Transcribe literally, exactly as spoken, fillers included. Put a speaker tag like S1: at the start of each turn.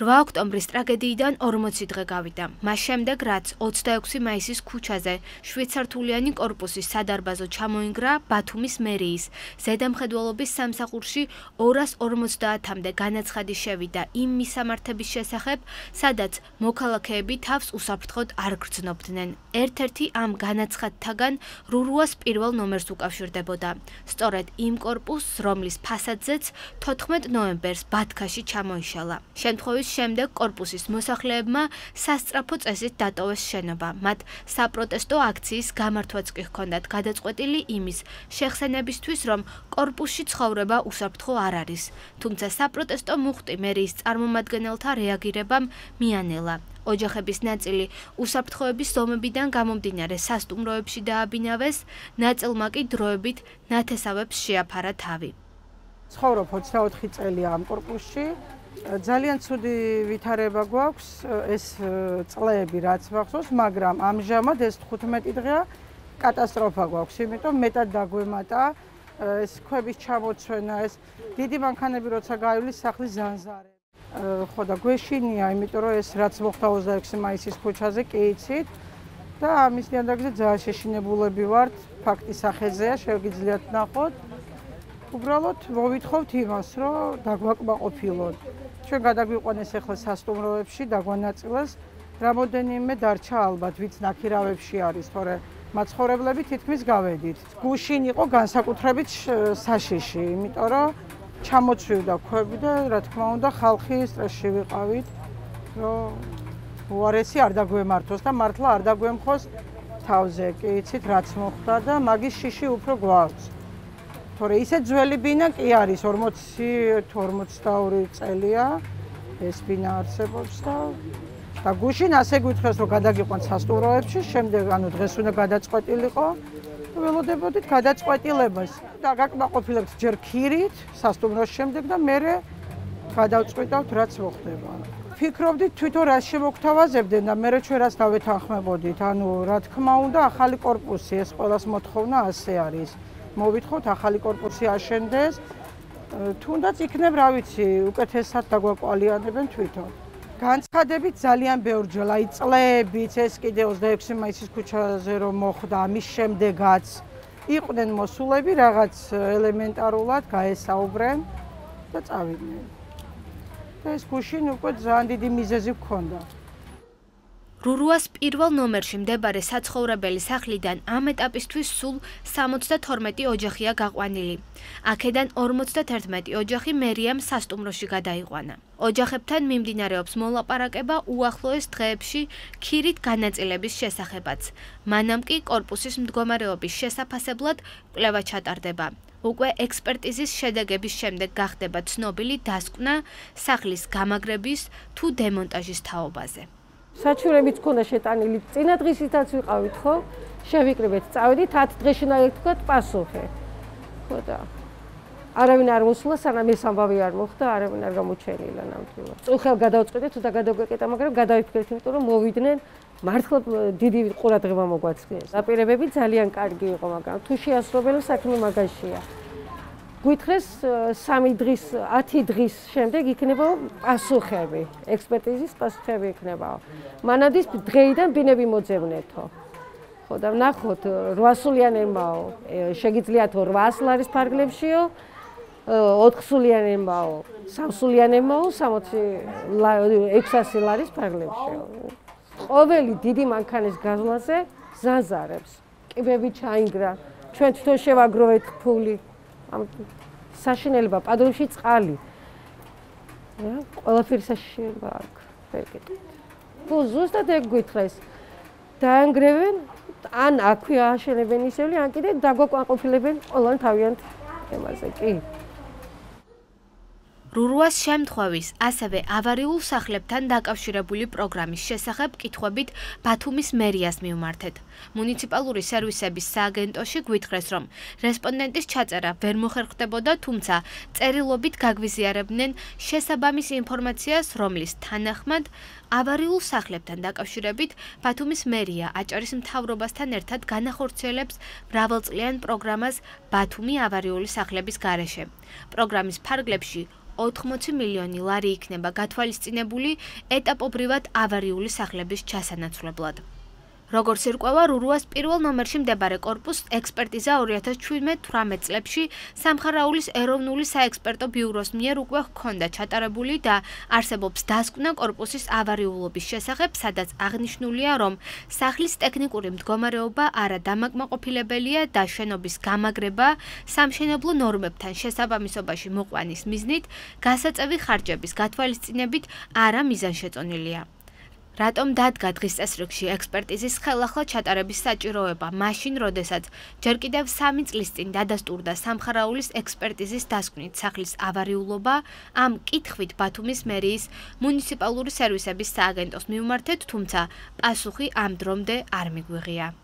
S1: რვა ოქტომბრის ტრაგედიიდან ორმოცი დღე გავიდა. მას შემდეგ, რაც ოცდაექვსი მაისის ქუჩაზე შვიდსართულიანი კორპუსის სადარბაზო ჩამოინგრა ბათუმის მერიის ზედამხედველობის სამსახურში ორას ორმოცდაათამდე განაცხადი შევიდა იმ მისამართების შესახებ, სადაც მოქალაქეები თავს უსაფრთხოდ არ გრძნობდნენ. ერთ-ერთი ამ განაცხადთაგან რურუას პირველ ნომერს უკავშირდებოდა. სწორედ იმ კორპუსს, რომლის ფასადზეც თოთხმეტ ნოემბერს ბათქაში ჩამოიშალა. შემთხვევის შემდეგ კორპუსის მოსახლეებმა სასწრაფო წესით დატოვეს შენობა. მათ საპროტესტო აქციის გამართვაც კი ჰქონდათ გადაწყვეტილი იმის შეხსენებისთვის, რომ კორპუსში ცხოვრება უსაფრთხო არ არის. თუმცა საპროტესტო მუხტი მერიის წარმომადგენელთა რეაგირებამ მიანელა. ოჯახების ნაწილი უსაფრთხოების ზომებიდან გამომდინარე სასტუმროებში დააბინავეს, ნაწილმა კი დროებით ნათესავებს შეაფარა თავი.
S2: ცხოვრობ ოცდაოთხი წელია ამ კორპუსში. ძალიან ცუდი ვითარება გვაქვს ეს წლები რაც მახსოვს, მაგრამ ამჟამად ეს თხუთმეტი დღეა კატასტროფა გვაქვს, იმიტომ მეტად დაგვემატა ეს ქვების ჩამოცვენა, ეს დიდი მანქანები როცა გაივლის სახლის ზანზარები. ხო და გვეშინია, იმიტომ რომ ეს რაც მოხდა ოცდაექვსი მაისის ქუჩაზე კი იცით და ამის ნიადაგზე ძალიან შეშინებულები ვართ, ფაქტის სახელზეა, შეგიძლიათ ნახოთ. უბრალოდ მოვითხოვთ იმას, რომ დაგვაკმაყოფილოთ. ჩვენ გადაგვიყვანეს ახლა სასტუმროებში, დაგვანაწილეს, რამოდენიმე დარჩა ალბათ, ვიც ნაქირავებში არის, თორე მაცხოვრებლები თითქმის გავედით. გუშინ იყო განსაკუთრებით საშიში, იმიტომ რომ ჩამოცვივდა ქვები და რა თქმა უნდა ხალხი სტრესში ვიყავით, რომ უარესი არ დაგვემართოს და მართლა არ დაგვემხოს თავზე, კი იცით რაც მოხდა და მაგის შიში უფრო გვაქვს. თორე ისე ძველი ბინა კი არის, ორმოცი თუ ორმოცდაორი წელია ეს ბინა არსებობს და და გუშინ ასე გვითხრეს, რომ გადაგიყვანთ სასტუმროებში, შემდეგ ანუ დღეს უნდა გადაწყვეტილიყო. ველოდებოდით გადაწყვეტილებას და გაკმაყოფილებთ ჯერ ქირით სასტუმროს შემდეგ და მერე გადავწყვიტავთ რაც მოხდება. ფიქრობდით თვითონ რას შემოგთავაზებდნენ და მერე ჩვენ რას დავეთანხმებოდით. ანუ რა თქმა უნდა ახალი კორპუსი, ეს ყველას მოთხოვნა ასე არის. მოვითხოვთ ახალი კორპუსი აშენდეს, თუნდაც იქნებ რა ვიცი, უკეთესად დაგვაკვალიანებენ თვითონ. განცხადებით ძალიან ბევრჯერ, აი წლებიც ეს კიდე ოცდაექვსი მაისის ქუჩაზე რომ მოხდა, ამის შემდეგაც იყვნენ მოსულები, რაღაც ელემენტარულად გაესაუბრენ და წავიდნენ. და ეს გუშინ უკვე ძალიან დიდი მიზეზი გქონდა.
S1: რურუას პირველ ნომერში მდებარე საცხოვრებელი სახლიდან ამ ეტაპისთვის სულ სამოცდათორმეტი ოჯახია გაყვანილი. აქედან ორმოცდათერთმეტი ოჯახი მერიამ სასტუმროში გადაიყვანა. ოჯახებთან მიმდინარეობს მოლაპარაკება უახლოეს დღეებში ქირით განაწილების შესახებაც. მანამ კი კორპუსის მდგომარეობის შესაფასებლად კვლევა ჩატარდება. უკვე ექსპერტიზის შედეგების შემდეგ გახდება ცნობილი დასკვნა სახლის გამაგრების თუ დემონტაჟის თაობაზე.
S3: საჩურებიც ქონდა შეტანილი, წინა დღისითაც ვიყავით, ხო? შევიკრიბეთ, წავედით ათ დღეში უნდა თქვათ პასუხი. ხო და არავინ არ მოსულა, სანამ ეს ამბავი არ მოხდა, არავინ არ გამოჩენილა ნამდვილად. წუხელ გადავწყვიტეთ, თუ და გადავგვეკეტა, მაგრამ გადავიფიქრეთ, იმიტომ რომ მოვიდნენ, მართლა დიდი ყურადღება მოგვაცხიეს. დაპირებები ძალიან კარგი იყო, მაგრამ თუ შეასრულებელი საქმე მაგაშია. გვითხრეს სამი დღის, ათი დღის შემდეგ იქნება პასუხები, ექსპერტიზის პასუხები იქნება. მანადის დღეიდან ბინები მოძებნეთო. ხო და ნახოთ, რვასულიანებმაო, შეგიძლიათ რვას ლარის ფარგლებშიო, ოთხსულიანებმაო, სამსულიანებმაო, სამოცი ექვსასი ლარის ფარგლებშიო. ყოველი დიდი მანქანის გაზვლაზე ზანზარებს, კიბები ჩაინგრა, ჩვენ თვითონ შევაგროვეთ ფული. ამ საშინელება პადროში წყალი. რა, ყველაფერი საშინელება აქვს. ვეკეთეთ. თუ ზუსტად ეგ გვითხრეს, დაანგრევენ, ან აქვე ააშენებენ ისევ, ან კიდე დაგვაკმაყოფილებენ ყველან თავიანთ თემაზე, კი.
S1: რურუას შემთხვევის, ასევე ავარიულ სახლებთან დაკავშირებული პროგრამის შესახებ კითხვებით ბათუმის მერიას მივმართეთ. მუნიციპალური სერვისების სააგენტოში გვითხრეს, რომ რესპონდენტის ჩაწერა ვერ მოხერხდებოდა, თუმცა წერილობით გაგვიზიარებდნენ შესაბამის ინფორმაციას, რომლის თანახმად ავარიულ სახლებთან დაკავშირებით ბათუმის მერია აჭარის მთავრობასთან ერთად განახორციელებს მრავალწლიან პროგრამას ბათუმი ავარიული სახლების გარეშე. პროგრამის ფარგლებში ოთხმოცი მილიონი ლარი იქნება გათვალისწინებული ეტაპობრივად ავარიული სახლების ჩასანაცვლებლად. Როგორც ირკვევა, რურუას პირველ ნომერში მდებარე კორპუსს ექსპერტიზა ორი ათას შვიდმეტ-თვრამეტ წლებში სამხარაულის ეროვნული საექსპერტო ბიუროს მიერ უკვე ჰქონდა ჩატარებული და არსებობს დასკვნა კორპუსის ავარიულობის შესახებ, სადაც აღნიშნულია, რომ სახლის ტექნიკური მდგომარეობა არა დამაკმაყოფილებელია და შენობის გამაგრება სამშენებლო ნორმებთან შესაბამისობაში მოყვანის მიზნით გასაწევი ხარჯების გათვალისწინებით არა მიზანშეწონილია. Რატომ დადგა დღის წესრიგში ექსპერტიზის ხელახლა ჩატარების საჭიროება, მაშინ, როდესაც ჯერ კიდევ სამი წლის წინ დადასტურდა სამხარაულის ექსპერტიზის დასკვნით სახლის ავარიულობა, ამ კითხვით ბათუმის მერიის მუნიციპალური სერვისების სააგენტოს მიმართეთ, თუმცა პასუხი ამ დრომდე არ მიგვიღია.